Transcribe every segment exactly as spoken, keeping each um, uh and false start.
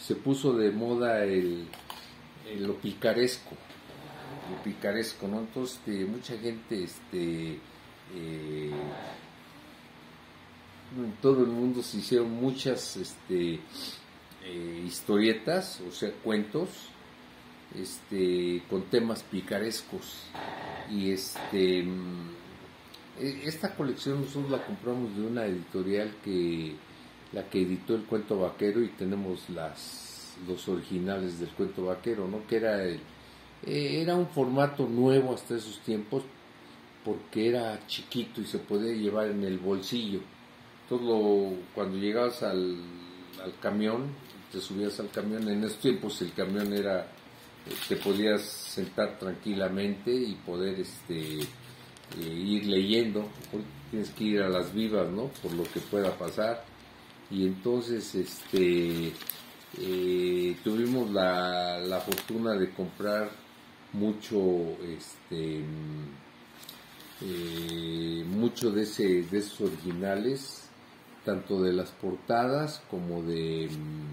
se puso de moda el, el lo picaresco, lo picaresco, ¿no? Entonces este, mucha gente, este, eh, en todo el mundo se hicieron muchas, este, eh, historietas, o sea, cuentos, este, con temas picarescos. Y este, esta colección nosotros la compramos de una editorial que la que editó el cuento vaquero, y tenemos las los originales del cuento vaquero, ¿no? Que era el, eh, era un formato nuevo hasta esos tiempos, porque era chiquito y se podía llevar en el bolsillo. Entonces lo, cuando llegabas al, al camión, te subías al camión, en esos tiempos el camión era, te podías sentar tranquilamente y poder este eh, ir leyendo. Hoy tienes que ir a las vivas, ¿no? Por lo que pueda pasar. Y entonces este eh, tuvimos la, la fortuna de comprar mucho este eh, mucho de ese de esos originales, tanto de las portadas como de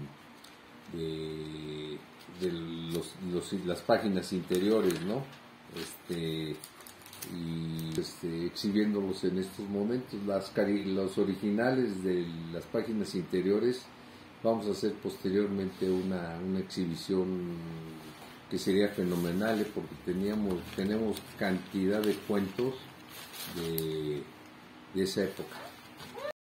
de, de los, los, las páginas interiores, ¿no? Este y este, exhibiéndolos en estos momentos. Las los originales de las páginas interiores vamos a hacer posteriormente una, una exhibición que sería fenomenal, ¿eh? Porque teníamos tenemos cantidad de cuentos de, de esa época.